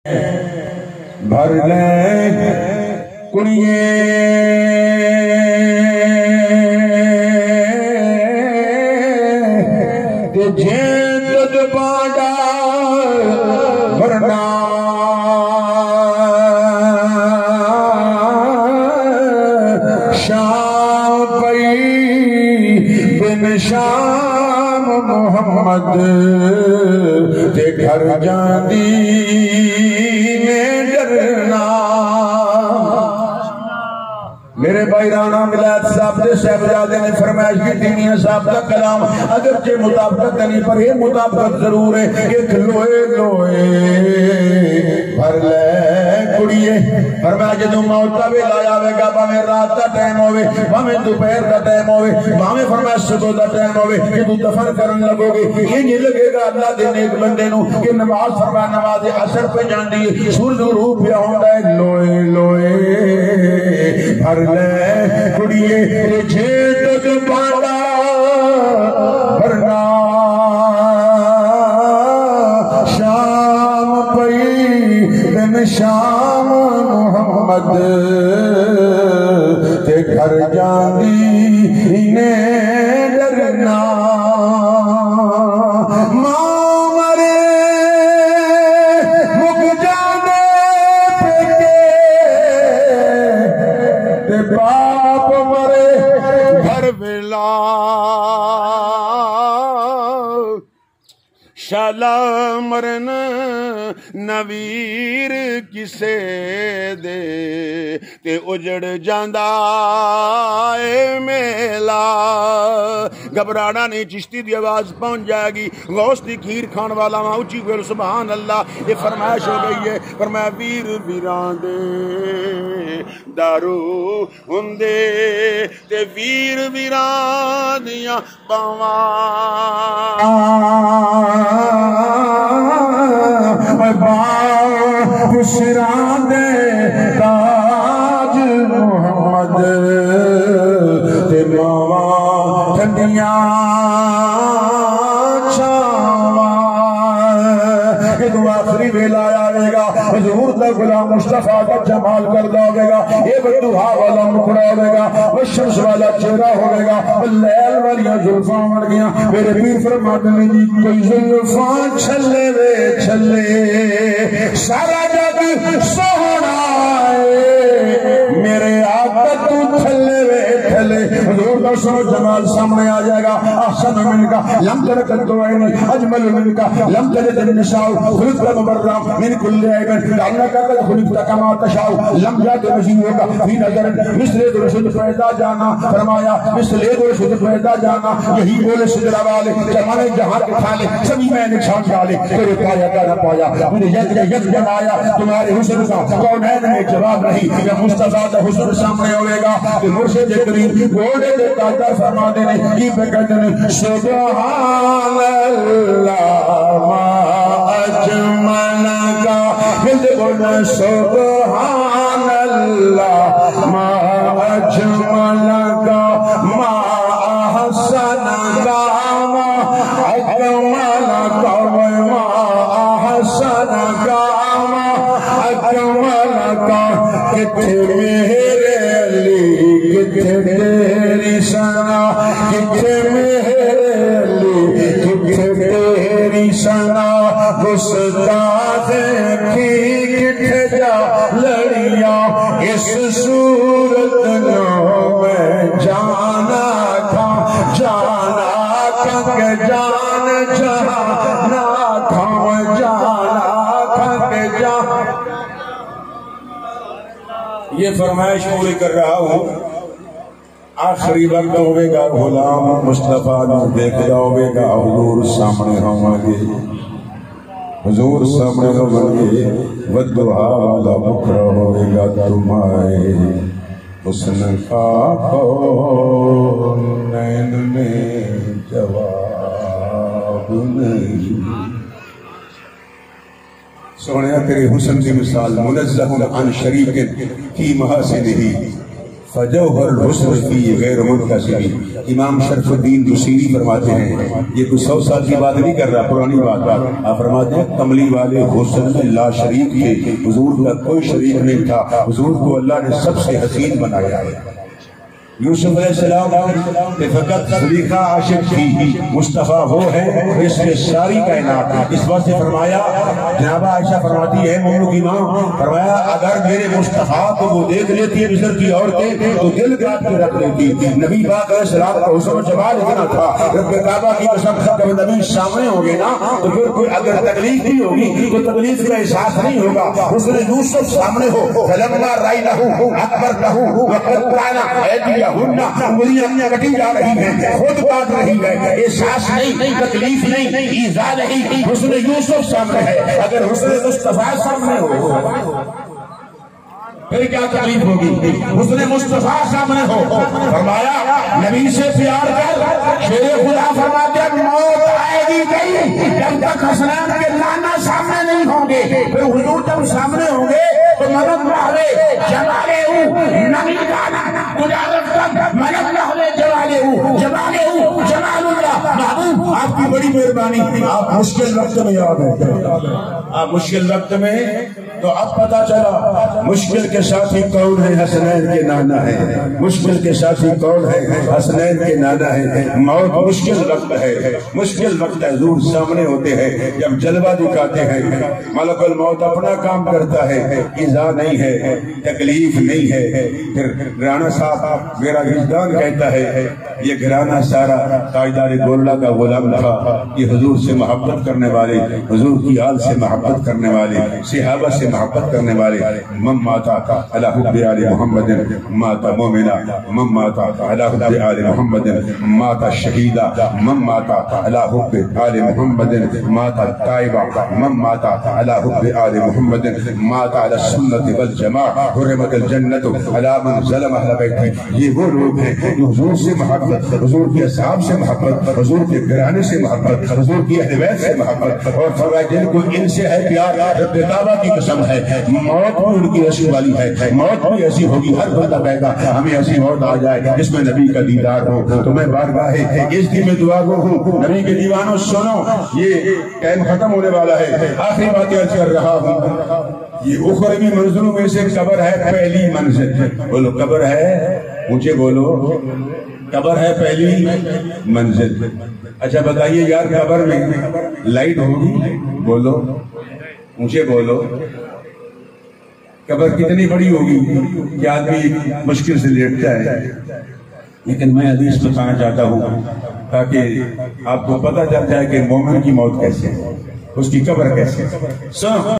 بھر لے کڑیے جیت باڈا بھرنا شام پئی بن شام محمد تے گھر جاندی میں ڈرنا میرے بھائی رانا ملاد صاحب دے صاحبزادے نے فرمائش کی دینیا صاحب کا کلام اگرچہ مطابقت نہیں پر یہ مطابقت ضرور ہے ایک لوئے لوئے بھر لے کڑیے فرمایا جدوں موت کا ویلا آوے گا باویں رات کا ٹائم ہوے باویں دوپہر کا ٹائم ہوے باویں فرمایا صبح کا ٹائم ہوے جدوں دفن کرن لگو گے یہ نہیں لگے گا اللہ دے نیک بندے نو کہ نماز فرمایا نماز عصر پہ جاندی ہے سورج غروب پہ ہوندا ہے لوئے لوئے بھر لے کڑیے جیت باڈا بھرنا شام پئی بن شام محمد تے گھر جاندی نے ڈرنا ماں مرے مک جانے پیٹے تے باپ مرے گھر ویلا شالا مرن نویر کسے دے تے اجڑ جاندا اے میلا گھبرانا نہیں چشتی دی آواز پہنچ جائے گی غوث دی کھیر کھان والا وہاں اچھی گل سبحان اللہ یہ فرمائش ہو گئی ہے فرمایا ویر ویران دے دارو ہندے تے ویر ویران دیاں باواں بشران دے تاج محمد تے ماواں ٹھنڈیاں چھاواں ایک آخری ویلا آئے گا حضور دا غلام مصطفیٰ کا جمال کردہ ہوگے گا یہ بدوہا والا مکڑا ہوگے گا والشمس والا چہرہ ہوگے گا واللیل والیاں زلفاں مر گیا میرے پیر فرماتے ہیں جی کوئی زلفاں چھلے وے چھلے سارا جگ سونا ہے میرے آقا تو تھلے وے تھلے حضور دا سنو جمال سامنے آ جائے گا احسن من کا لم تلک الدوائن اجمل من کا لم تلک النساء خلق مبرم من کل عیبن لعنک قد خلقت کما تشاء لم جات مزیدک فی نظر مثل درشد پیدا جانا فرمایا مثل درشد پیدا جانا یہی بولے سجرہ والے زمانے جہاں کے تھالے سبھی میں نقصان ڈالے تیرے پایا کا نہ پایا مجھے ید بنایا تمہارے حسن کا کونین میں جواب نہیں یا مصطفیٰ دا حسن سامنے ہوئے گا کہ مرشد کریم گوڑے دے تاجدار فرما دینے کی پہ کہتے ہیں سبحان اللہ ما اجمل کا ہل بولنا سبحان اللہ ما اجمل کا ما احسن کا ما اکمل کا ما احسن کا ما اکمل کا کتھے میرے علی کتھے تیری سنا کتھے میرے علی کتھے تیری سنا گستاخ کی کتھے جا لڑیاں اس صورت نو میں جانا تھا کہ جان جانا تھا جانا تھا کہ جان یہ فرمائش پوری کر رہا ہوں آخری وقت ہوئے گا غلام مصطفیٰ نو دیکھتا ہوئے گا حضور سامنے ہوں گے حضور سامنے ہوں گے ودعا والا مکرہ ہوئے گا تمہارے حسن کا کونین میں جواب نہیں سونیا تیرے حسن کی مثال منزہ عن شریک کی محاسنہ فجوہر الحسن فی غیر منقسم. امام شرف الدین دوسری فرماتے ہیں، یہ کوئی 100 سال کی بات نہیں کر رہا، پرانی بات. آپ فرماتے ہیں کملی والے حسن میں لا شریک تھے، حضور کا کوئی شریک نہیں تھا، حضور کو اللہ نے سب سے حسین بنایا ہے. یوسف علیہ السلام کہ فقط زلیخا عاشق تھی، مصطفیٰ وہ ہے جس کے ساری کائنات. اس وقت سے فرمایا، جناب عائشہ فرماتی ہے مملو کی ماں، فرمایا اگر میرے مصطفیٰ کو وہ دیکھ لیتی ہے مصر کی عورتیں تو دل کاٹ کے رکھ لیتی. نبی پاک علیہ السلام کا حسن و جمال اتنا تھا، رب کعبہ کی قسم جب نبی سامنے ہوں گے نا تو پھر کوئی اگر تکلیف بھی ہوگی تو تکلیف کا احساس نہیں ہوگا. حسن یوسف سامنے ہو، فلما رأینہ اکبرنہ وقطعن انگلیاں کٹی جا رہی ہیں، خود کاٹ رہی ہے، احساس نہیں، تکلیف نہیں، ایذا نہیں. حسن یوسف سامنے ہے. اگر حسن مصطفیٰ سامنے ہو پھر کیا تکلیف ہوگی؟ حسن مصطفیٰ سامنے ہو. فرمایا نبی سے پیار کر، شیر خدا فرماتے ہیں موت آئے گی نہیں جب تک حسنین کے لانا سامنے نہیں ہوں گے. پھر حضور جب سامنے ہوں گے تو مدد رہے جمالے ہوں نبی گانا تجارت کر مدد رہے جمالے ہوں جمالے ہوں جمال اللہ. محبوب آپ کی بڑی مہربانی، آپ مشکل وقت میں یاد ہے، آپ مشکل وقت میں. تو اب پتا چلا مشکل کے ساتھی کون ہے؟ حسنین کے نانا ہے. مشکل کے ساتھی کون ہے؟ حسنین کے نانا ہے. موت مشکل وقت ہے، مشکل وقت ہے. حضور سامنے ہوتے ہیں جب جلوہ دکھاتے ہیں، ملک الموت اپنا کام کرتا ہے، ایذا نہیں ہے، تکلیف نہیں ہے. پھر رانا صاحب میرا وجدان کہتا ہے یہ گھرانہ سارا تاجدار گولڑا کا غلام تھا. یہ حضور سے محبت کرنے والے، حضور کی آل سے محبت کرنے والے، صحابہ سے محبت کرنے والے. من ماتا علی حب آل محمد ماتا مومنا، من ماتا علی حب آل محمد ماتا شہیدا، من ماتا علی حب آل محمد ماتا تائبا، من ماتا علی حب آل محمد ماتا علی السنت والجماع، حرمت الجنت علی من ظلم اہل بیت. یہ وہ لوگ ہیں جو حضور سے محبت، حضور کے اصحاب سے محبت، حضور کے گھرانے سے محبت، حضور کی اہل بیت سے محبت. اور فرمایا جن کو ان سے ہے پیار، رب کعبہ کی قسم ہے موت بھی ان کی ایسی والی ہے، موت بھی ایسی ہوگی. ہر بندہ کہے گا ہمیں ایسی موت آ جائے جس میں نبی کا دیدار ہو. تو میں بارگاہ اس کی میں دعا گو ہوں. نبی کے دیوانوں سنو، یہ ٹائم ختم ہونے والا ہے. آخری باتیں عرض کر رہا ہوں. یہ اخروی منزلوں میں سے قبر ہے پہلی منزل. بولو قبر ہے، مجھے بولو قبر ہے پہلی منزل. اچھا بتائیے یار قبر میں لائٹ ہوگی؟ بولو مجھے بولو قبر کتنی بڑی ہوگی کہ آدمی مشکل سے لیٹتا ہے. لیکن میں حدیث بتانا چاہتا ہوں تاکہ آپ کو پتہ چل جائے کہ مومن کی موت کیسے ہے، اس کی قبر کیسے ہے.